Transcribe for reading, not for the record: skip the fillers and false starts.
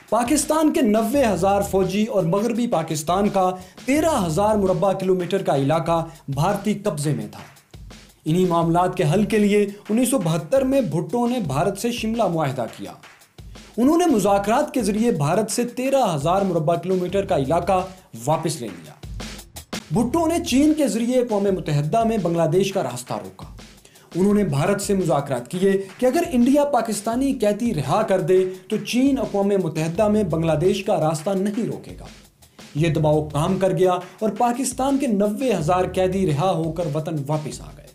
पाकिस्तान के 90,000 फौजी और मगरबी पाकिस्तान का 13,000 मुरब्बा किलोमीटर का इलाका भारतीय कब्जे में था। इन्हीं मामलात के हल के लिए 1972 में भुट्टो ने भारत से शिमला मुआहदा किया। उन्होंने मुज़ाकरात के जरिए भारत से 13,000 मुरब्बा किलोमीटर का इलाका वापस ले लिया। भुट्टो ने चीन के जरिए अक़वाम मुत्तहिदा में बांग्लादेश का रास्ता रोका। उन्होंने भारत से मुज़ाकरात किए कि अगर इंडिया पाकिस्तानी कैदी रिहा कर दे तो चीन अक़वाम मुत्तहिदा में बांग्लादेश का रास्ता नहीं रोकेगा। ये दबाव काम कर गया और पाकिस्तान के 90,000 कैदी रिहा होकर वतन वापस आ गए।